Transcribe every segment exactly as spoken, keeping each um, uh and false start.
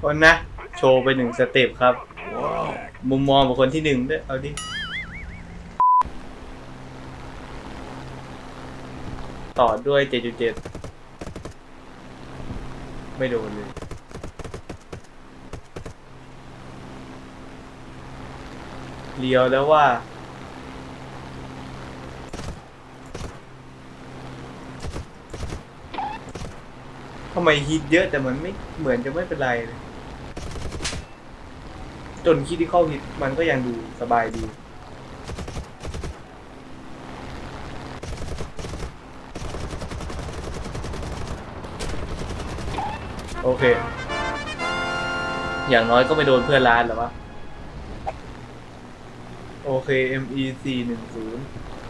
คนนะโชว์ไปหนึ่งสเต็ปครับ wow. มุมมองของคนที่หนึ่งด้วยเอาดิต่อด้วย เจ็ดจุดเจ็ด ไม่โดนเลยเลี้ยวแล้วว่าทำไมฮิตเยอะแต่มันไม่เหมือนจะไม่เป็นไรเลยจนคิดที่เข้าฮิตมันก็ยังดูสบายดีโอเคอย่างน้อยก็ไม่โดนเพื่อนร้านหรอวะโอเค เอ็ม อี สี่หนึ่งศูนย์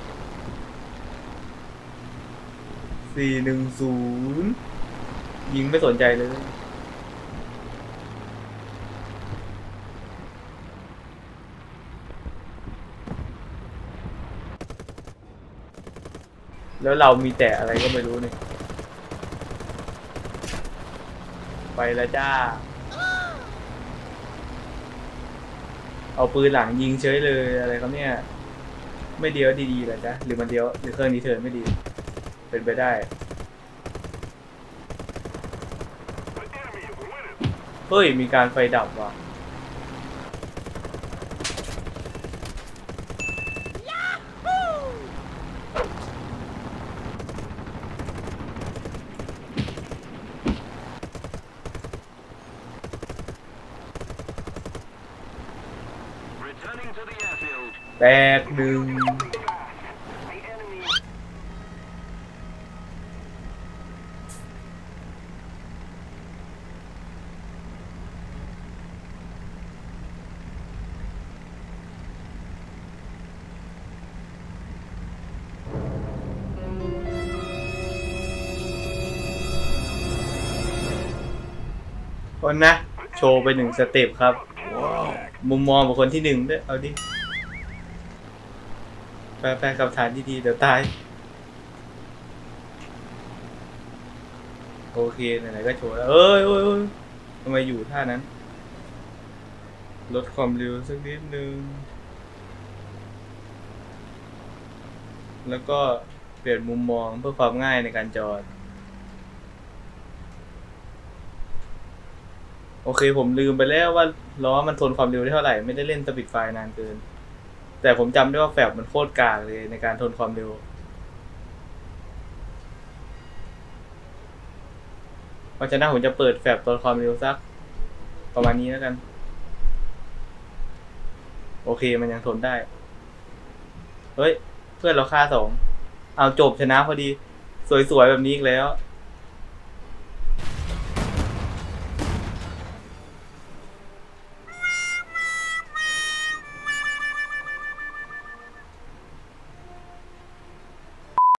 สี่หนึ่งศูนย์ยิงไม่สนใจเลยแล้วเรามีแต่อะไรก็ไม่รู้เนี่ยไปแล้วจ้าเอาปืนหลังยิงเฉยเลยอะไรครับเนี่ยไม่เดียวดีๆเหรอจ๊ะหรือมันเดียวหรือเครื่องนี้เทิร์นไม่ดีเป็นไปได้เฮ้ยมีการไฟดับว่ะแตกหนึ่งคนนะโชว์ไปหนึ่งสเต็ปครับ wow. มุมมองของคนที่หนึ่งด้วยเอาดิแปลกับฐานที่ดีเดี๋ยวตายโอเคไหนๆก็โชว์แล้วเอ้ยโอ้ยทำไมอยู่ท่านั้นลดความเร็วสักนิดนึงแล้วก็เปลี่ยนมุมมองเพื่อความง่ายในการจอดโอเคผมลืมไปแล้วว่าล้อมันทนความเร็วได้เท่าไหร่ไม่ได้เล่นสปีดไฟนานเกินแต่ผมจำได้ว่าแฟบมันโคตรกากเลยในการทนความเร็วเพราะฉะนั้นผมจะเปิดแฟบทนความเร็วสักประมาณนี้แล้วกันโอเคมันยังทนได้เฮ้ยเพื่อนเราฆ่าสองเอาจบชนะพอดีสวยๆแบบนี้อีกแล้ว